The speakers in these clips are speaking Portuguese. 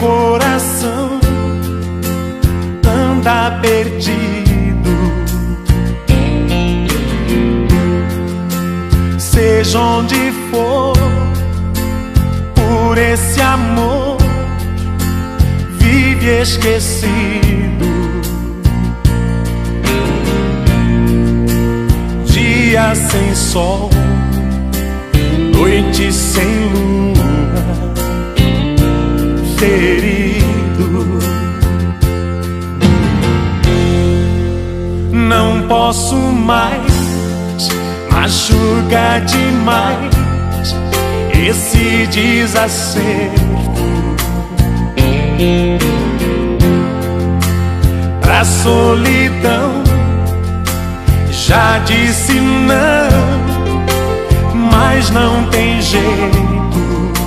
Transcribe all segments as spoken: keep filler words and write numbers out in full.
coração anda perdido. Seja onde for, por esse amor vive esquecido. Dia sem sol, noite sem lua, ferido. Não posso mais, machuca demais esse desacerto. Pra solidão já disse não, mas não tem jeito.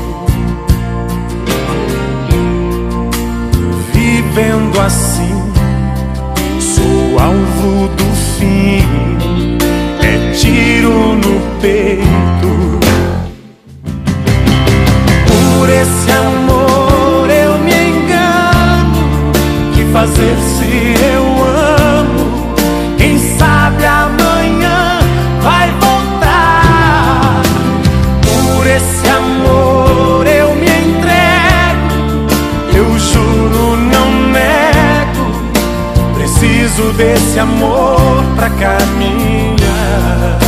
Vivendo assim, sou alvo do fim, é tiro no peito. Por esse amor eu me engano, que fazer se eu amo? Quem sabe amanhã vai voltar. Por esse amor eu me entrego, eu juro, não nego. Preciso desse amor pra caminhar.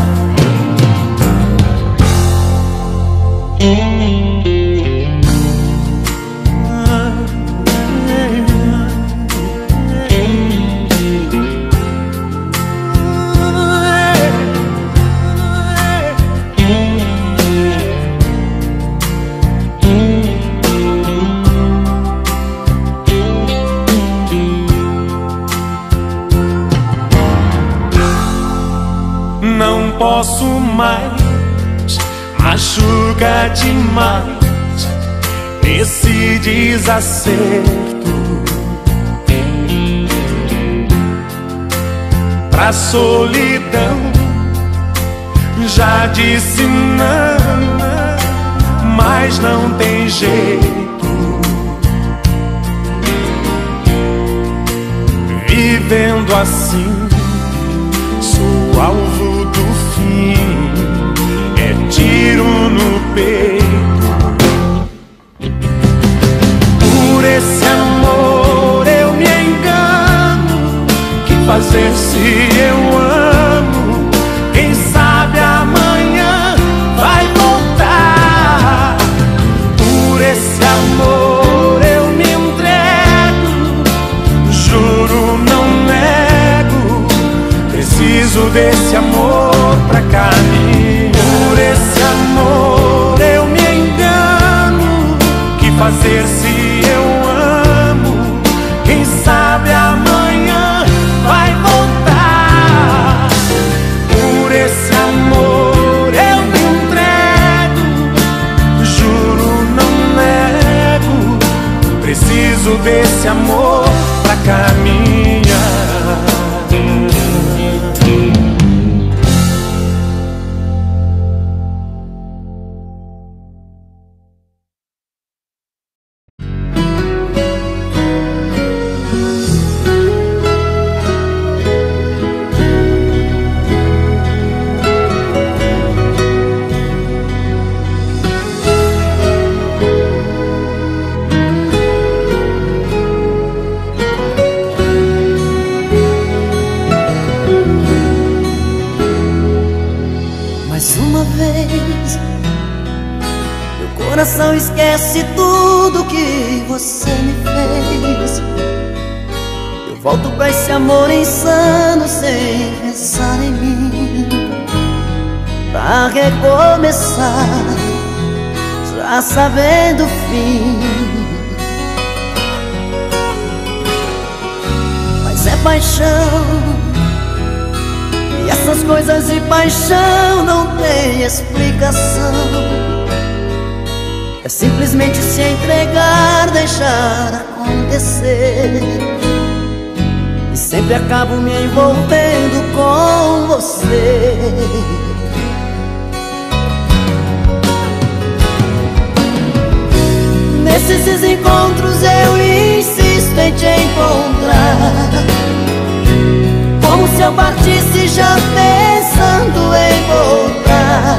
Não posso mais, machuca demais esse desacerto. Pra solidão já disse não, mas não tem jeito. Vivendo assim, sou alvo do fim, é tiro no peito. Por esse amor eu me engano, que fazer se eu amo? Quem sabe amanhã vai voltar. Por esse amor eu me entrego, juro, não nego. Preciso desse amor pra caminhar. Por esse amor eu me engano, que fazer se eu amo? Quem sabe amanhã vai voltar. Por esse amor eu me entrego, juro, não nego. Preciso desse amor pra caminhar. Coração esquece tudo que você me fez. Eu volto pra esse amor insano sem pensar em mim, pra recomeçar, já sabendo o fim. Mas é paixão, e essas coisas de paixão não tem explicação. É simplesmente se entregar, deixar acontecer. E sempre acabo me envolvendo com você. Nesses encontros eu insisto em te encontrar, como se eu partisse já pensando em voltar,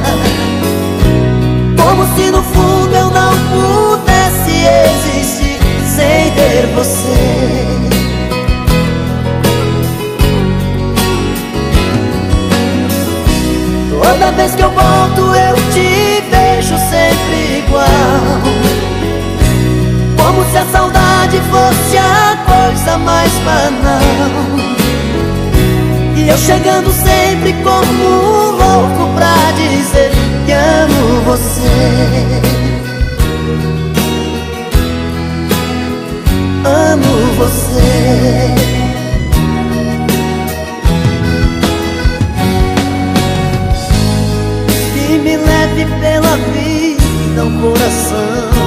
como se no fundo eu não pudesse existir sem ter você. Toda vez que eu volto eu te vejo sempre igual, como se a saudade fosse a coisa mais banal, e eu chegando sempre como um louco pra dizer que amo você. Amo você. Que me leve pela vida o coração,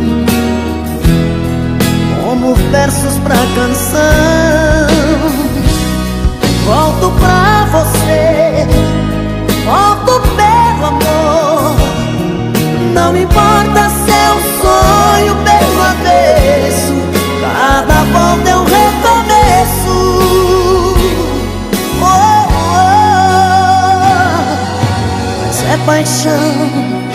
como versos pra canção. Volto pra você, volto pelo amor. Não importa se é um sonho pelo avesso, cada volta é um recomeço. Oh, oh, mas é paixão,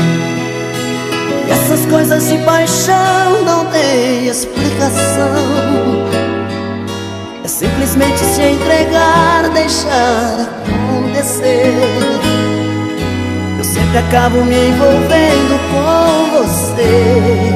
e essas coisas de paixão não tem explicação. É simplesmente se entregar, deixar acontecer. Eu sempre acabo me envolvendo com você.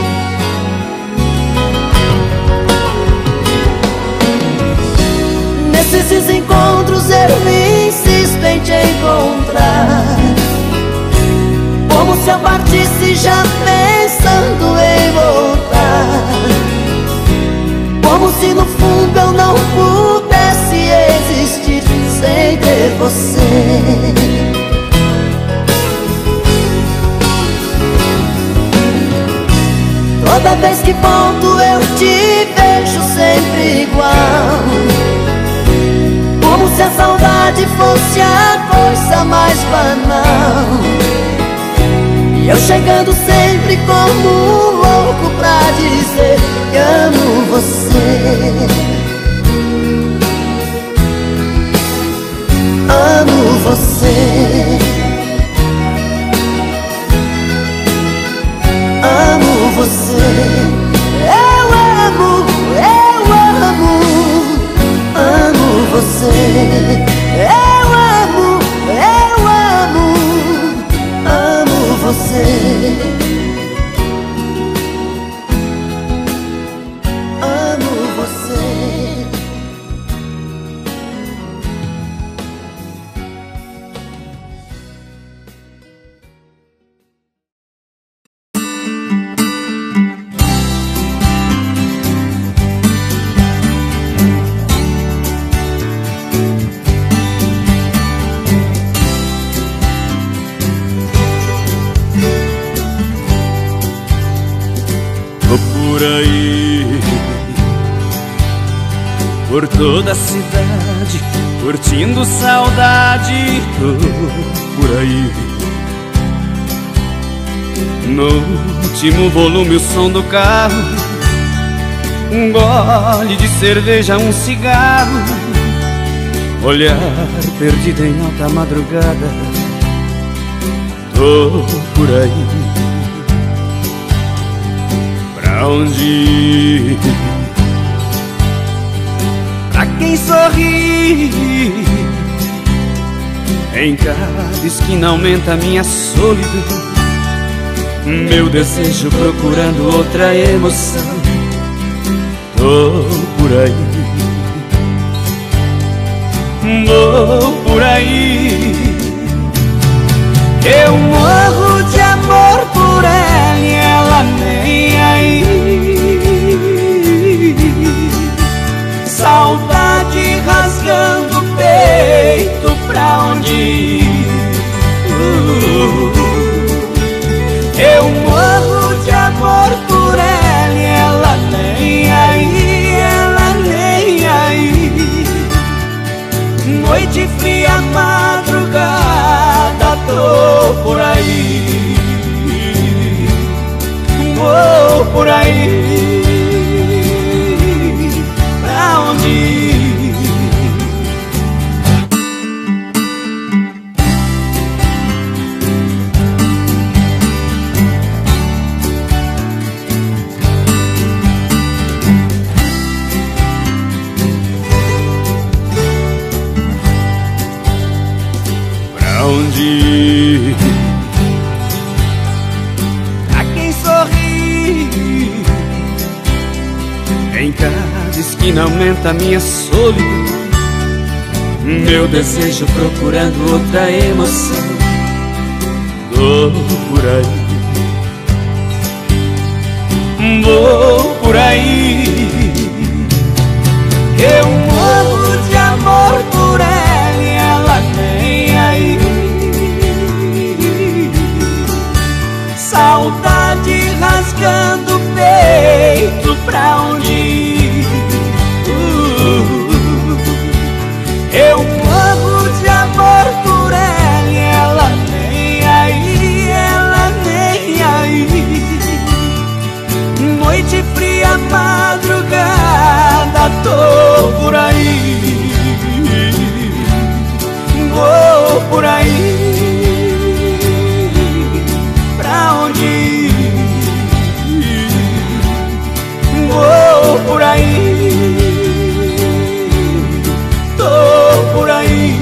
Nesses encontros eu insisto em te encontrar, como se eu partisse já pensando em voltar, como se no fundo eu não pudesse existir sem ter você. Toda vez que volto eu te vejo sempre igual, como se a saudade fosse a coisa mais banal, e eu chegando sempre como um louco pra dizer que amo você. Amo você. Amo você. Eu amo, eu amo, amo você. Eu amo, eu amo, amo você. Por toda a cidade, curtindo saudade, tô por aí. No último volume o som do carro, um gole de cerveja, um cigarro, olhar perdido em alta madrugada, tô por aí. Pra onde ir? Pra quem sorri, em cada esquina aumenta minha solidão, meu desejo procurando outra emoção, tô por aí, vou por aí. Eu morro de amor por ela e ela nem aí. Saudade rasgando o peito, pra onde ir? Uh, eu morro de amor por ela e ela nem aí, ela nem aí. Noite fria, madrugada, tô por aí. em cada esquina aumenta a minha solidão, meu desejo procurando outra emoção. Vou por aí, vou por aí, eu morro de amor por ela e ela nem aí. Saudade rasgando o peito, pra onde ir? Uh, eu morro de amor por ela e ela nem aí, ela nem aí. Noite fria, madrugada, tô por aí, vou por aí, pra onde ir? Vou por aí, tô por aí.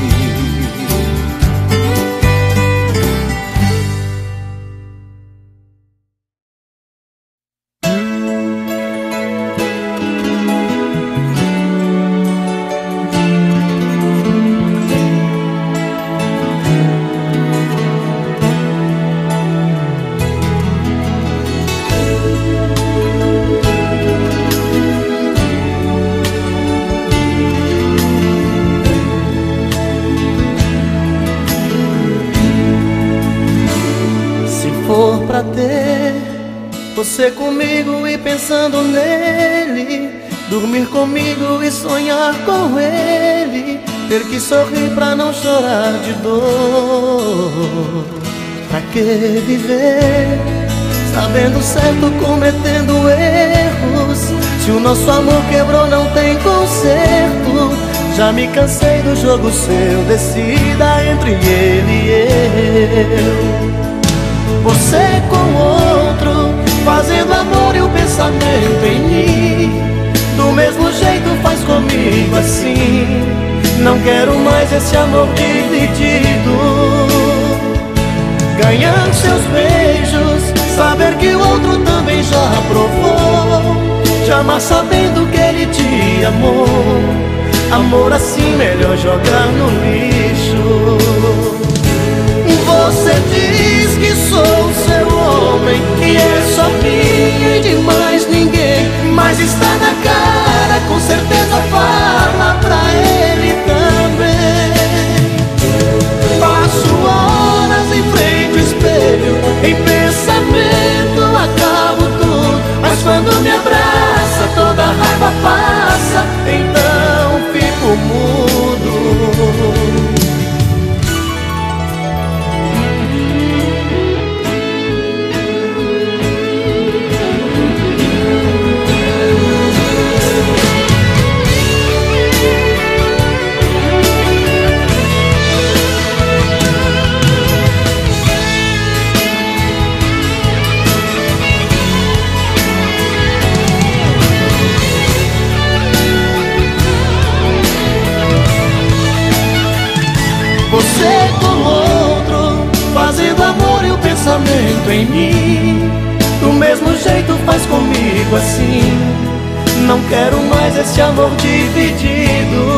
Você comigo e pensando nele, dormir comigo e sonhar com ele, ter que sorrir pra não chorar de dor. Pra que viver sabendo certo, cometendo erros? Se o nosso amor quebrou, não tem conserto. Já me cansei do jogo seu, decida entre ele e eu. Você com outro, fazendo amor e o pensamento em mim, do mesmo jeito faz comigo assim. Não quero mais esse amor dividido. Ganhar seus beijos, saber que o outro também já provou, te amar sabendo que ele te amou. Amor assim melhor jogar no lixo. Você diz que sou seu homem, que é só minha e de mais ninguém, mas está na cara, com certeza fala pra ele também. Passo horas em frente ao espelho, em pensamento acabo tudo, mas quando me abraça toda a raiva passa, então fico mudo. Você com outro, fazendo amor e o pensamento em mim, do mesmo jeito faz comigo assim. Não quero mais esse amor dividido.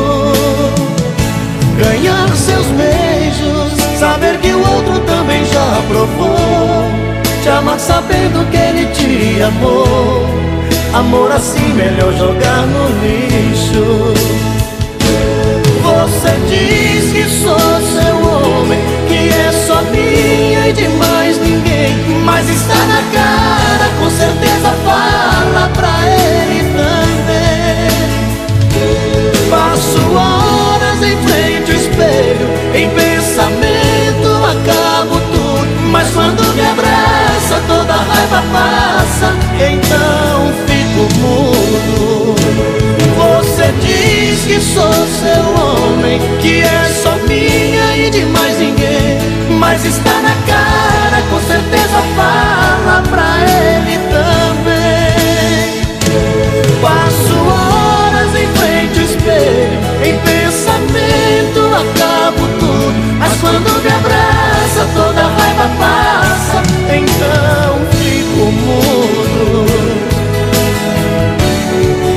Ganhar seus beijos, saber que o outro também já provou, te amar sabendo que ele te amou. Amor assim melhor jogar no lixo. Você diz que sou seu homem, que é só minha e de mais ninguém, mas está na cara, com certeza fala pra ele também. Passo horas em frente ao espelho, em pensamento acabo tudo, mas quando me abraça toda a raiva passa, então fico mudo. Você diz que sou seu homem, que é só minha e de mais ninguém, mas está na cara, com certeza fala pra ele também. Passo horas em frente ao espelho, em pensamento acabo tudo, mas quando me abraça toda a raiva passa, então fico mudo.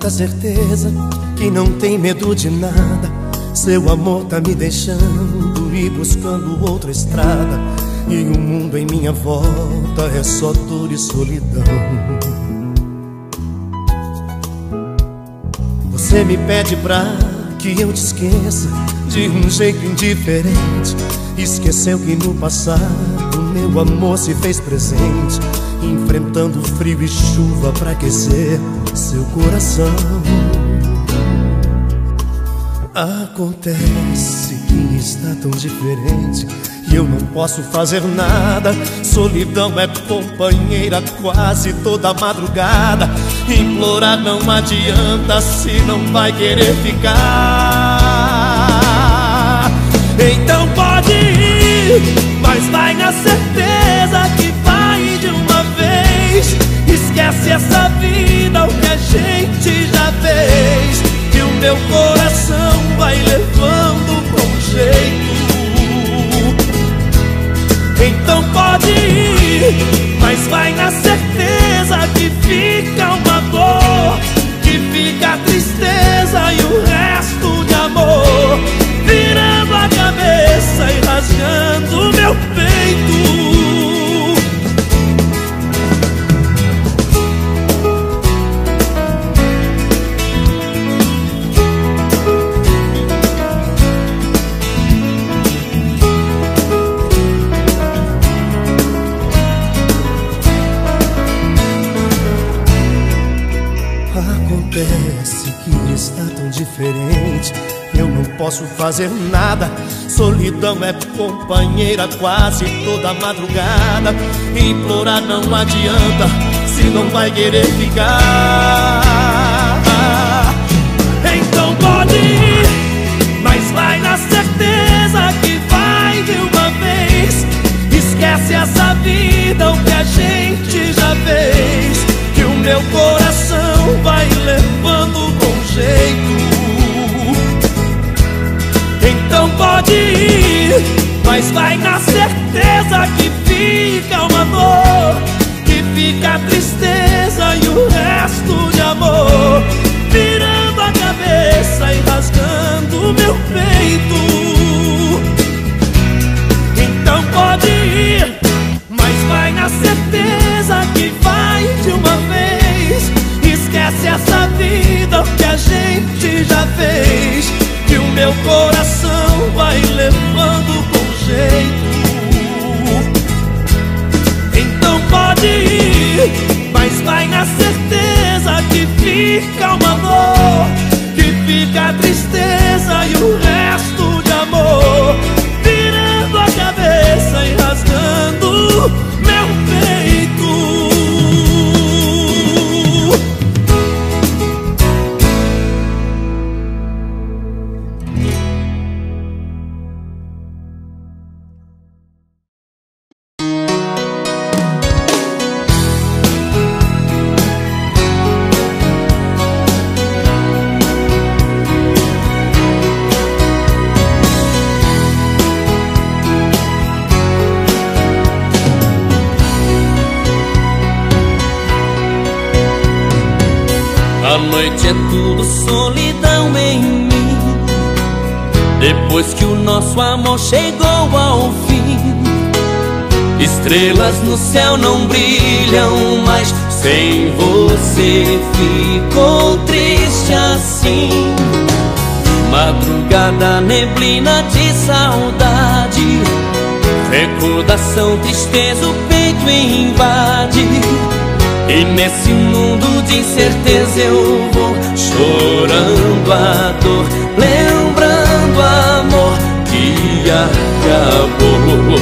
tanta certeza que não tem medo de nada. Seu amor tá me deixando e buscando outra estrada, e o mundo em minha volta é só dor e solidão. Você me pede pra que eu te esqueça de um jeito indiferente. Esqueceu que no passado meu amor se fez presente, enfrentando frio e chuva pra aquecer seu coração. Acontece que está tão diferente e eu não posso fazer nada. Solidão é companheira quase toda madrugada. Implorar não adianta se não vai querer ficar. Então pode ir, mas vai na certeza que vai de uma vez. Esquece essa vida, o que a gente já fez, que o meu coração vai levando com jeito. Então pode ir, mas vai na certeza que fica uma dor, que fica a tristeza e o resto de amor, virando a cabeça e rasgando meu peito. Acontece que está tão diferente, eu não posso fazer nada. Solidão é companheira quase toda madrugada. Implorar não adianta se não vai querer ficar. Então pode ir, mas vai na certeza que vai de uma vez. Esquece essa vida, o que a gente já fez, que o meu coração vai levando com jeito. Então pode ir, mas vai na certeza que fica uma dor, que fica a tristeza e o resto de amor, virando a cabeça e rasgando meu peito. Então pode ir, mas vai na certeza que vai de uma vez. Esquece essa vida, o que a gente já fez, que o meu coração vai levando com jeito. Então pode ir, mas vai na certeza que fica uma dor, que fica a tristeza e o resto de amor, virando a cabeça e rasgando meu peito. A noite é tudo solidão em mim, depois que o nosso amor chegou ao fim. Estrelas no céu não brilham mais, sem você ficou triste assim. Madrugada, neblina de saudade, recordação, tristeza, o peito invade. E nesse mundo de incerteza eu vou chorando a dor, lembrando o amor que acabou.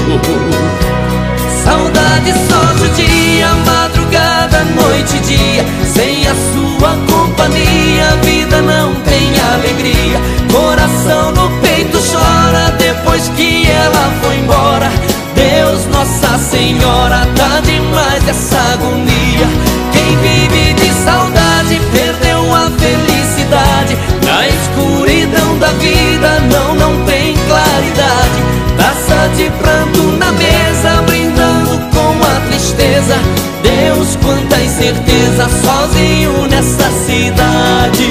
Saudade só judia, madrugada, noite e dia. Sem a sua companhia a vida não tem alegria. Coração no peito chora depois que ela foi embora. Deus, Nossa Senhora, tá demais essa agonia. Quem vive de saudade perdeu a felicidade. Na escuridão da vida não, não tem claridade. Taça de pranto na mesa, brindando com a tristeza. Deus, quanta incerteza, sozinho nessa cidade.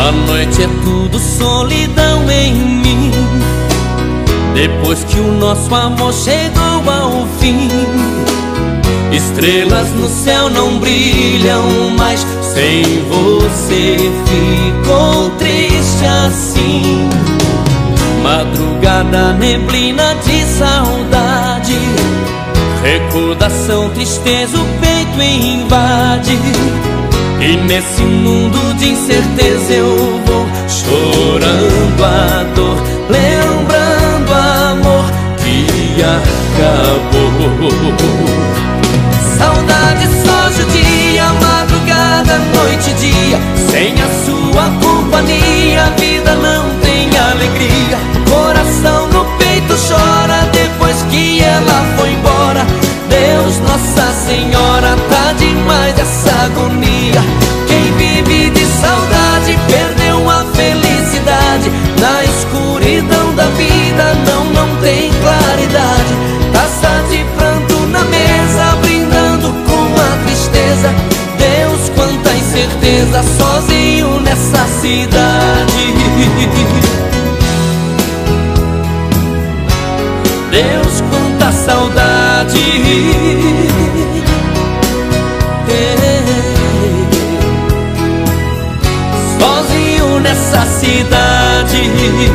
A noite é tudo solidão em mim, depois que o nosso amor chegou ao fim. Estrelas no céu não brilham mais, sem você ficou triste assim. Madrugada, neblina de saudade, recordação, tristeza, o peito invade. E nesse mundo de incerteza eu vou chorando a dor, lembrando o amor que acabou. Saudade só judia, madrugada, noite e dia. Sem a sua companhia a vida não tem alegria. Coração no peito chora depois que ela foi embora. Deus, Nossa Senhora, tá demais essa agonia. Quem vive de saudade perdeu a felicidade. Na escuridão da vida não, não tem claridade. Taça de pranto na mesa, brindando com a tristeza. Deus, quanta incerteza, sozinho nessa cidade. Deus, quanta saudade. Sozinho nessa cidade.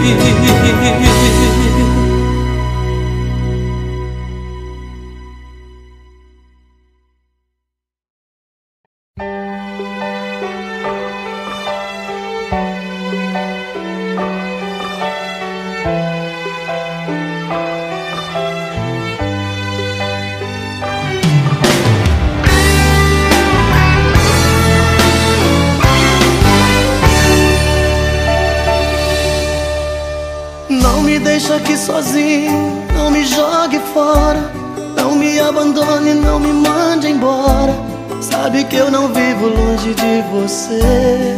Deixa aqui sozinho, não me jogue fora. Não me abandone, não me mande embora. Sabe que eu não vivo longe de você.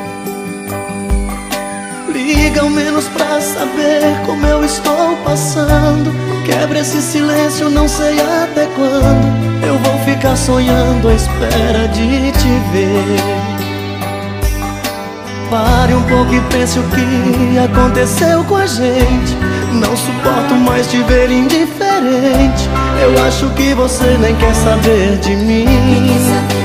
Liga ao menos pra saber como eu estou passando. Quebra esse silêncio, não sei até quando eu vou ficar sonhando à espera de te ver. Pare um pouco e pense o que aconteceu com a gente. Não suporto mais te ver indiferente. Eu acho que você nem quer saber de mim.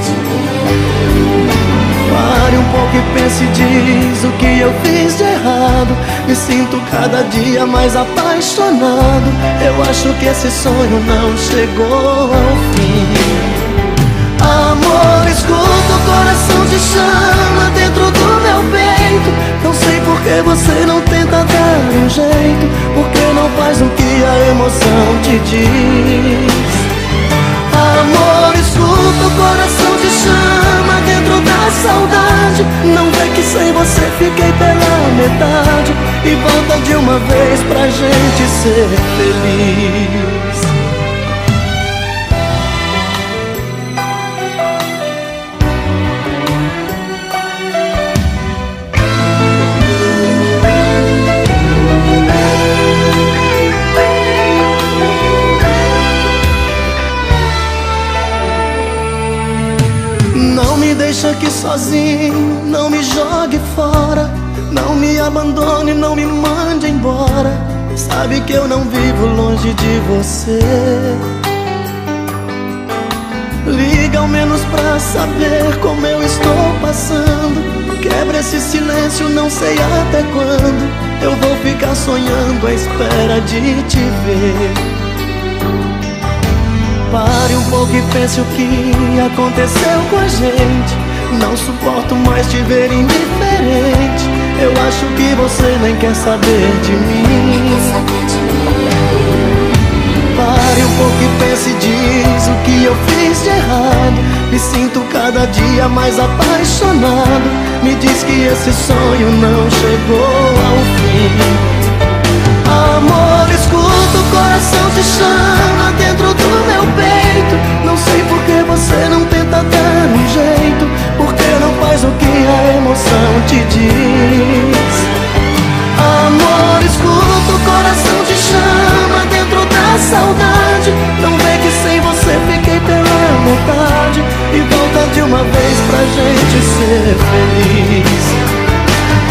Pare um pouco e pense e diz o que eu fiz de errado. Me sinto cada dia mais apaixonado. Eu acho que esse sonho não chegou ao fim. Amor, escuta, o coração te chama dentro do meu peito. Não sei por que você não tenta dar um jeito. Por que não faz o que a emoção te diz? Amor, escuta, o coração te chama dentro da saudade. Não vê que sem você fiquei pela metade. E volta de uma vez pra gente ser feliz. Deixa aqui sozinho, não me jogue fora. Não me abandone, não me mande embora. Sabe que eu não vivo longe de você. Liga ao menos pra saber como eu estou passando. Quebra esse silêncio, não sei até quando eu vou ficar sonhando à espera de te ver. Pare um pouco e pense o que aconteceu com a gente. Não suporto mais te ver indiferente. Eu acho que você nem quer saber de mim. Pare um pouco e pense e diz o que eu fiz de errado. Me sinto cada dia mais apaixonado. Me diz que esse sonho não chegou ao fim. Amor, escuta, o coração te chama dentro do meu peito. Não sei por que você não tenta dar um jeito. Por que não faz o que a emoção te diz? Amor, escuta, o coração te chama dentro da saudade. Não vê que sem você fiquei pela metade. E volta de uma vez pra gente ser feliz.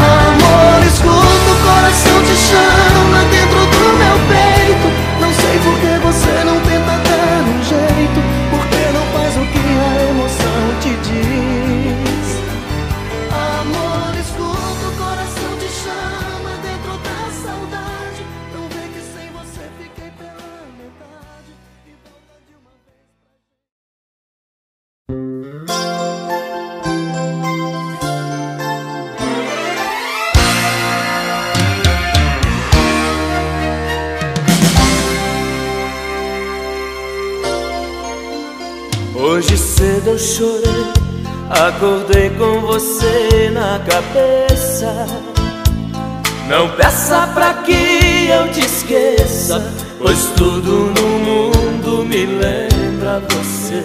cedo eu chorei, acordei com você na cabeça. Não peça pra que eu te esqueça, pois tudo no mundo me lembra você.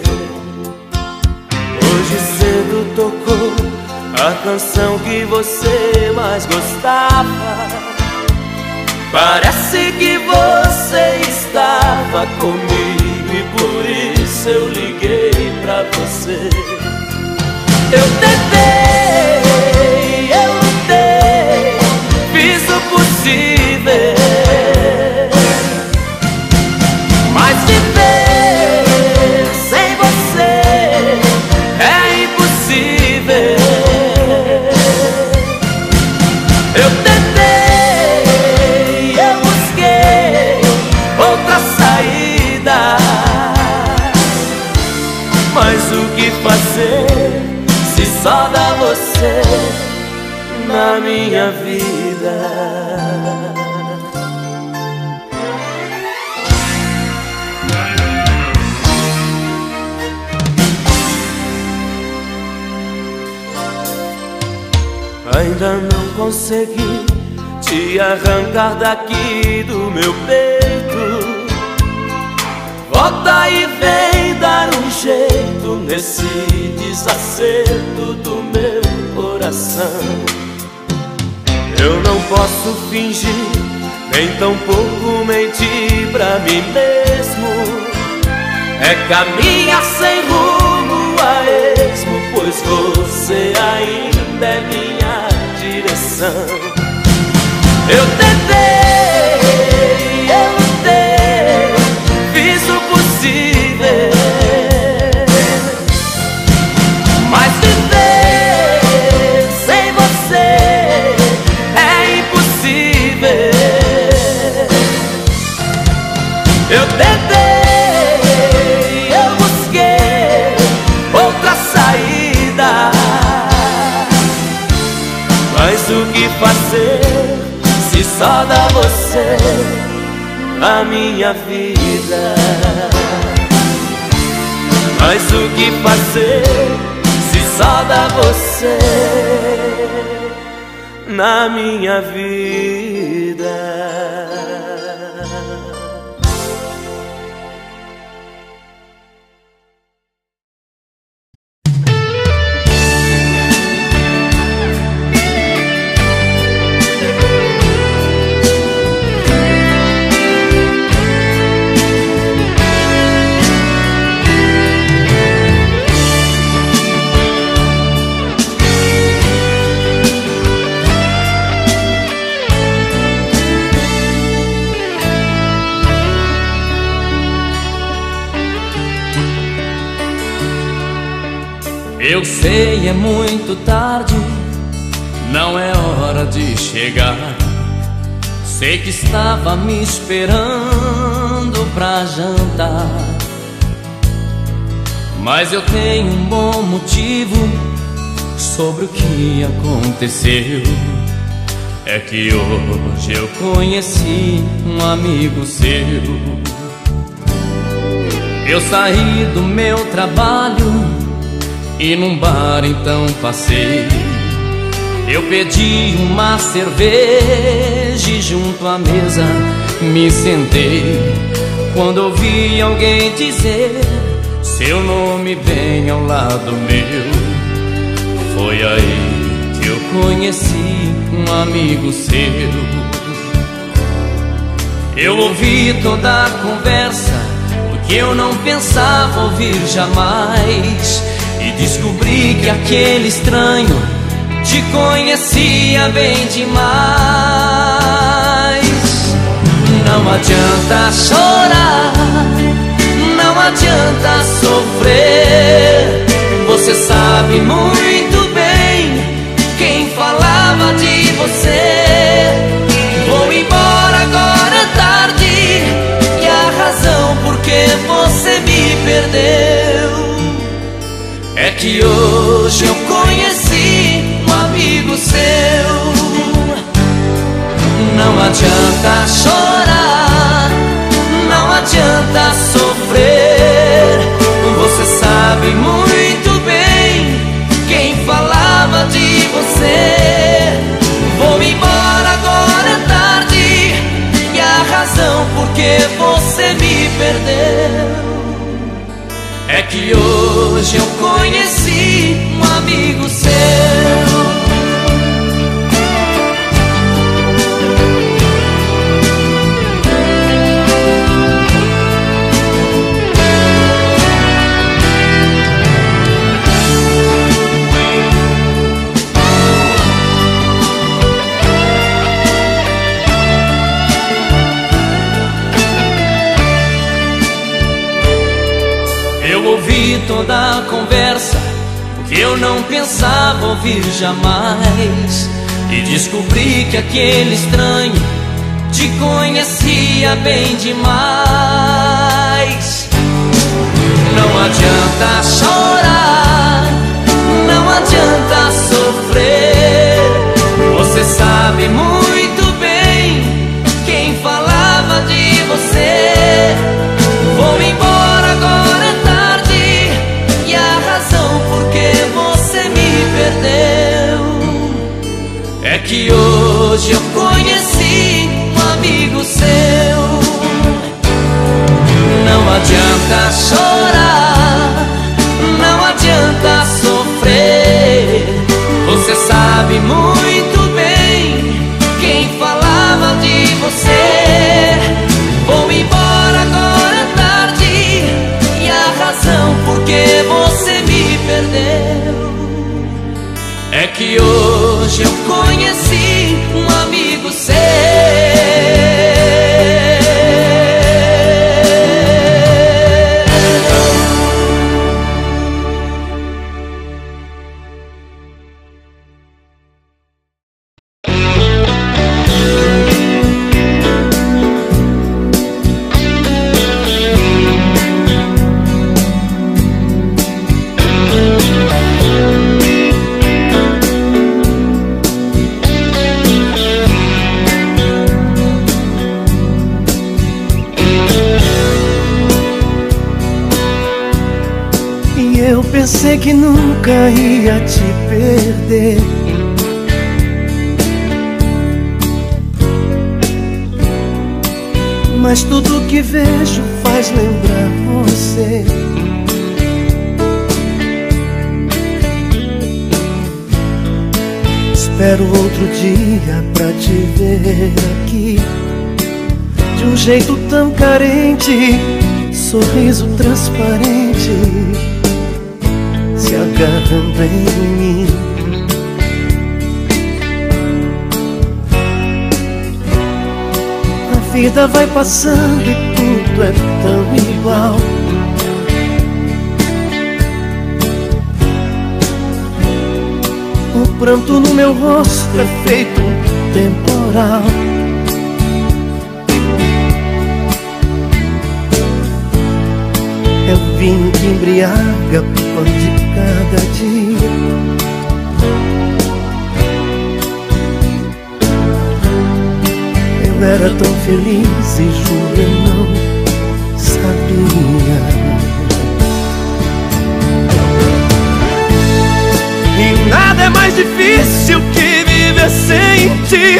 Hoje cedo tocou a canção que você mais gostava. Parece que você estava comigo e por isso eu liguei pra você. Eu tentei, eu lutei, fiz o possível, mas viver sem você é impossível. Eu tentei, eu busquei outra saída, mas o que fazer se só dá você na minha vida? Ainda não consegui te arrancar daqui do meu peito. Volta e vem dar um jeito nesse desacerto do meu coração. Eu não posso fingir, nem tampouco mentir pra mim mesmo. É caminhar sem rumo a esmo, pois você ainda é minha direção. Eu tentei, eu lutei, fiz o possível, mas viver sem você é impossível. Eu tentei, eu busquei outra saída, mas o que fazer se só dá você na minha vida? Mas o que fazer se só dá você na minha vida? Eu sei, é muito tarde, não é hora de chegar. Sei que estava me esperando pra jantar, mas eu tenho um bom motivo sobre o que aconteceu. É que hoje eu conheci um amigo seu. Eu saí do meu trabalho e num bar então passei. Eu pedi uma cerveja e junto à mesa me sentei. Quando ouvi alguém dizer seu nome bem ao lado meu, foi aí que eu conheci um amigo seu. Eu ouvi toda a conversa, o que eu não pensava ouvir jamais, e descobri que aquele estranho te conhecia bem demais. Não adianta chorar, não adianta sofrer. Você sabe muito bem quem falava de você. Vou embora, agora é tarde, e a razão por que você me perdeu é que hoje eu conheci um amigo seu. Não adianta chorar, não adianta sofrer. Você sabe muito perdeu. É que hoje eu conheci um amigo seu. Ouvi toda a conversa que eu não pensava ouvir jamais, e descobri que aquele estranho te conhecia bem demais. Não adianta chorar, não adianta sofrer, você sabe muito bem quem falava de você. Vou embora agora, é tarde, e a razão por que você me perdeu é que hoje eu conheci um amigo seu. Não adianta chorar, não adianta sofrer, você sabe muito bem quem falava de você. Vou embora agora, é tarde, e a razão por que você me perdeu é que hoje eu conheci um amigo seu. Pensei que nunca ia te perder, mas tudo que vejo faz lembrar você. Espero outro dia pra te ver aqui, de um jeito tão carente, sorriso transparente, se agarrando em mim. A vida vai passando e tudo é tão igual. O pranto no meu rosto é feito um temporal. É o vinho que embriaga o pão de cada dia. Eu era tão feliz e juro eu não sabia. E nada é mais difícil que viver sem ti.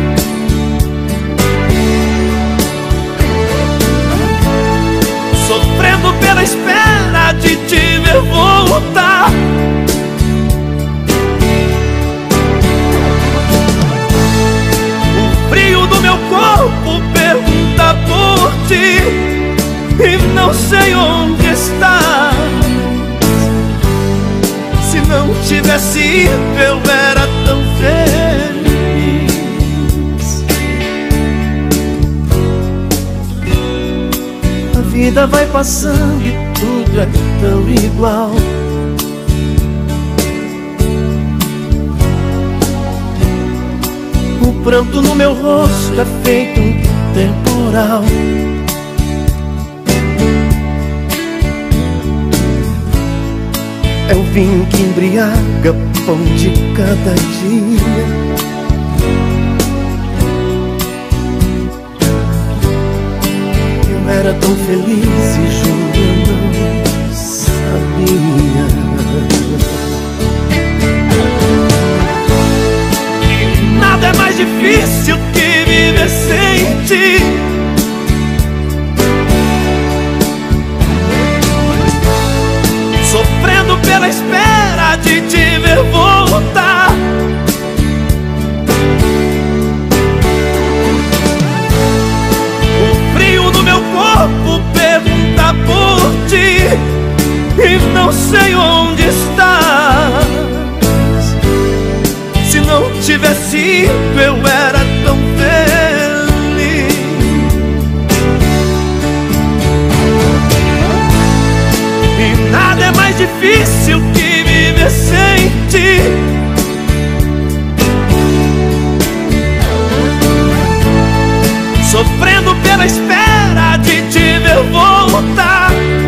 Sofrendo pela espera de te ver voltar. O frio do meu corpo pergunta por ti, e não sei onde estás. Se não tivesse ido eu era tão feliz. A vida vai passando e tudo é tão igual. O pranto no meu rosto é feito um temporal. É o vinho que embriaga pão de cada dia. Eu era tão feliz e juro eu não sabia. E nada é mais difícil que viver sem ti. tivesse ido eu era tão feliz. E nada é mais difícil que viver sem ti. Sofrendo pela espera de te ver voltar.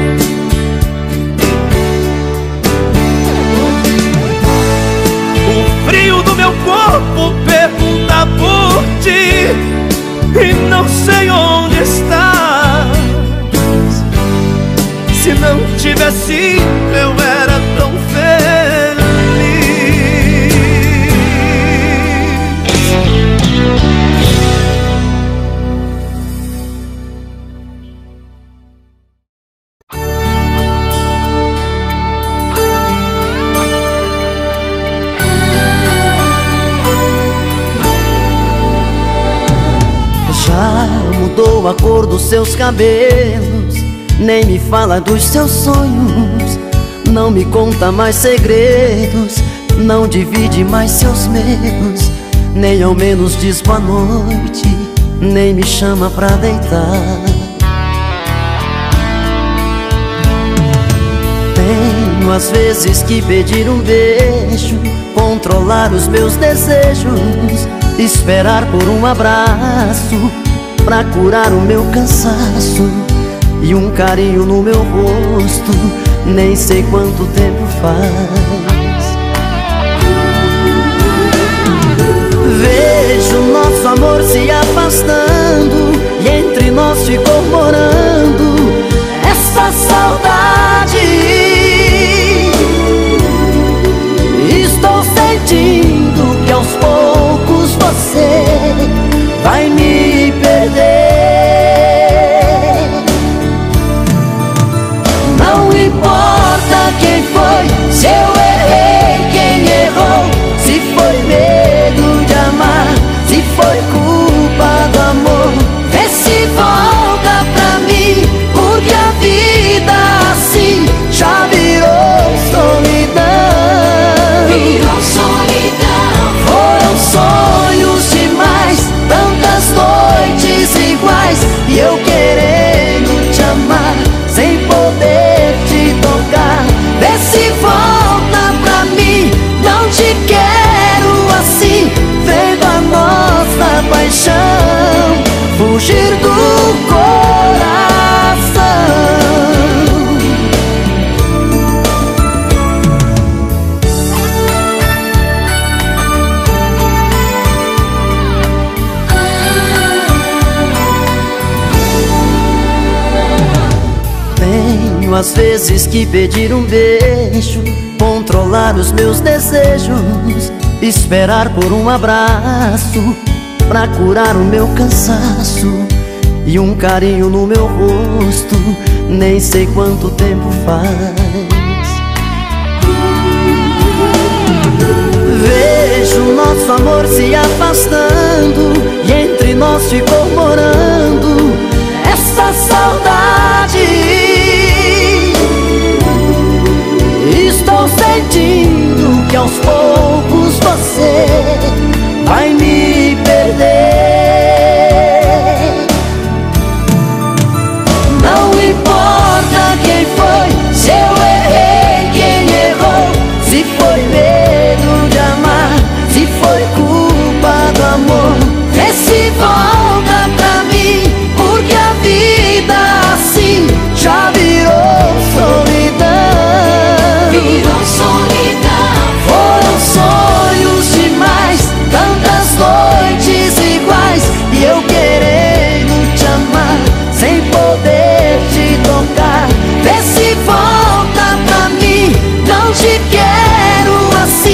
O frio do meu corpo pergunta por ti e não sei onde estás. Se não tivesse ido eu era tão feliz. Já mudou a cor dos seus cabelos, nem me fala dos seus sonhos, não me conta mais segredos, não divide mais seus medos, nem ao menos diz boa noite, nem me chama pra deitar. Tenho às vezes que pedir um beijo, controlar os meus desejos, esperar por um abraço pra curar o meu cansaço, e um carinho no meu rosto, nem sei quanto tempo faz. Vejo nosso amor se afastando, e entre nós ficou morando essa saudade. Estou sentindo que aos poucos você vai me perder. Não importa quem foi, se eu errei, quem errou, se foi medo de amar, se foi culpa do amor. Vê se volta pra mim, porque a vida assim já virou solidão. Virou solidão. Foram sonhos demais, tantas noites iguais, e eu querendo te amar sem poder te tocar. Vê se volta pra mim, não te quero assim, vendo a nossa paixão fugir do coração. Tenho às vezes que pedir um beijo, controlar os meus desejos, esperar por um abraço pra curar o meu cansaço, e um carinho no meu rosto, nem sei quanto tempo faz. Vejo nosso amor se afastando, e entre nós ficou morando essa saudade. Estou sentindo que aos poucos você vai me perder. Não importa quem foi, se eu errei, quem errou, se foi medo de amar, se foi culpa do amor. Vê se volta pra mim, porque a vida assim já virou solidão. Virou solidão. Foram sonhos demais, tantas noites iguais, e eu querendo te amar sem poder te tocar. Vê se volta pra mim, não te quero assim,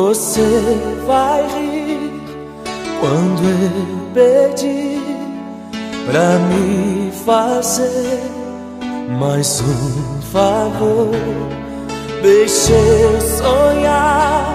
você vai rir quando eu pedir pra me fazer mais um favor. Deixa eu sonhar,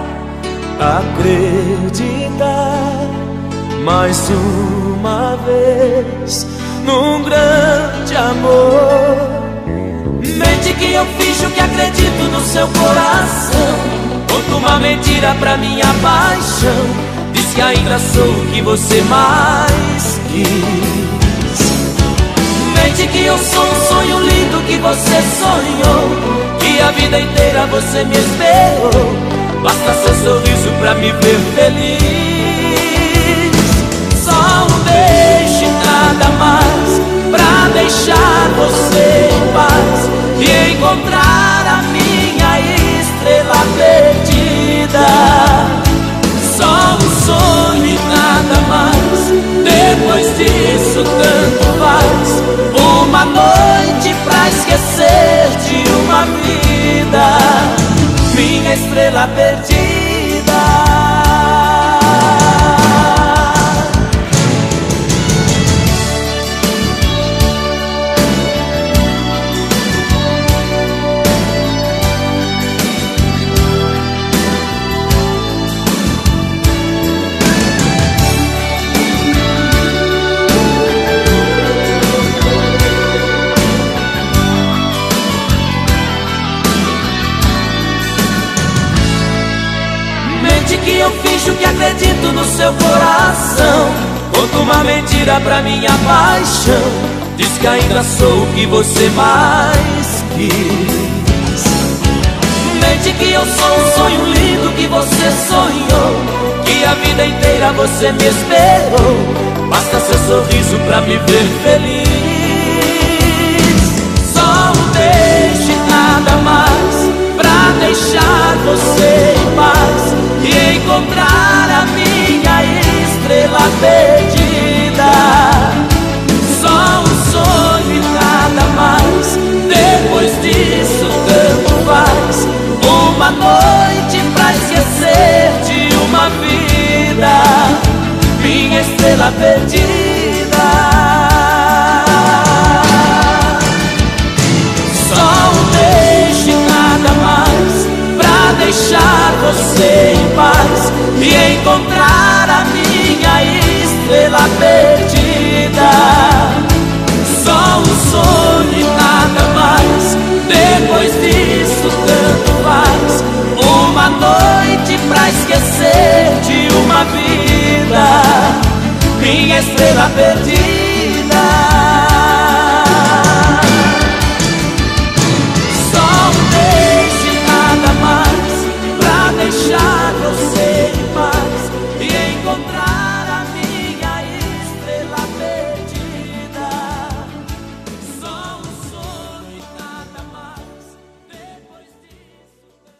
acreditar mais uma vez num grande amor. Mente que eu finjo que acredito no seu coração. Conto uma mentira pra minha paixão. Diz que ainda sou o que você mais quis. Mente que eu sou um sonho lindo que você sonhou, que a vida inteira você me esperou. Basta seu sorriso pra me ver feliz. Só um beijo e nada mais, pra deixar você em paz e encontrar a minha estrela perdida. Só um sonho e nada mais, depois disso tanto faz. Uma noite pra esquecer de uma vida, minha estrela perdida. Que eu finjo que acredito no seu coração. Conto uma mentira pra minha paixão. Diz que ainda sou o que você mais quis. Mente que eu sou um sonho lindo que você sonhou, que a vida inteira você me esperou. Basta seu sorriso pra me ver feliz. Só um beijo e nada mais, pra deixar você em paz e encontrar a minha estrela perdida. Só um sonho e nada mais, depois disso tanto faz. Uma noite pra esquecer de uma vida, minha estrela perdida. Só um beijo e nada mais, pra deixar você em paz e encontrar a minha estrela perdida. Só um sonho e nada mais, depois disso tanto faz. Uma noite pra esquecer de uma vida, minha estrela perdida. Só um beijo e nada mais, pra deixar você em paz e encontrar a minha estrela perdida. Só um sonho e nada mais, depois disso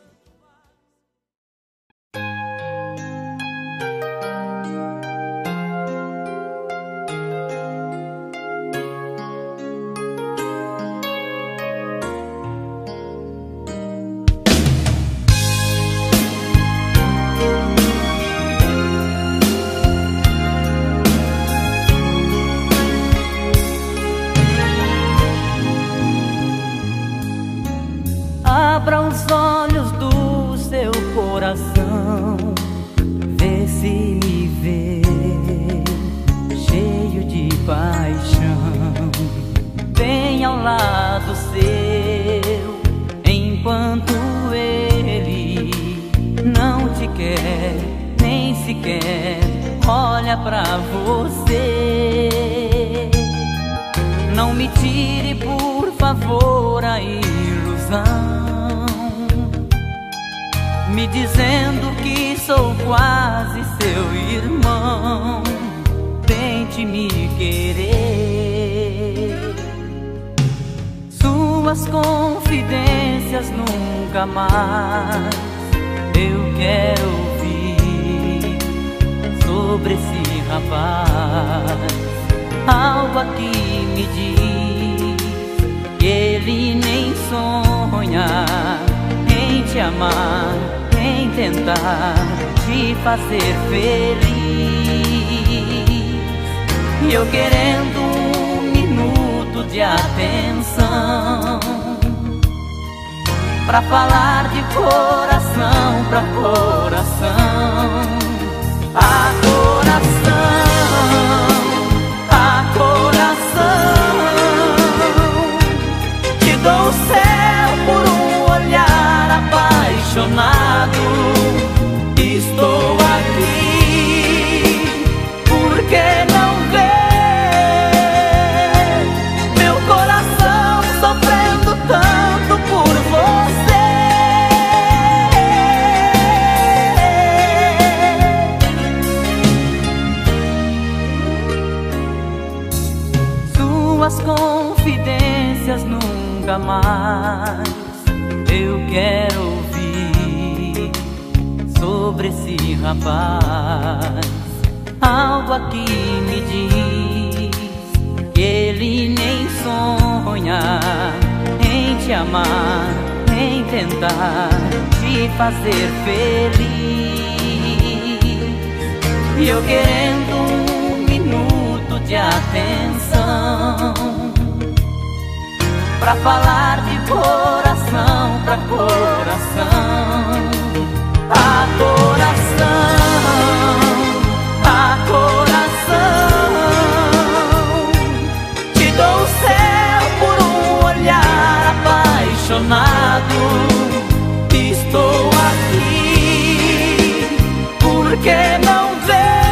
abra os olhos do seu coração, vê se me vê cheio de paixão, bem ao lado seu, enquanto ele não te quer, nem sequer olha pra você. Não me tire, por favor, a ilusão, me dizendo que sou quase seu irmão. Tente me querer, suas confidências nunca mais eu quero ouvir sobre esse rapaz. Algo aqui me diz que ele nem sonha em te amar, em tentar te fazer feliz. E eu querendo um minuto de atenção pra falar de coração pra coração. A coração, a coração, te dou o céu por um olhar apaixonado. Estou aqui, por que não ver meu coração sofrendo tanto por você? Suas confidências nunca mais eu quero ouvir sobre esse rapaz. Algo aqui me diz que ele nem sonha em te amar, em tentar te fazer feliz. E eu querendo um minuto de atenção pra falar de coração pra coração. A coração, a coração, te dou o céu por um olhar apaixonado. Estou aqui, por que não ver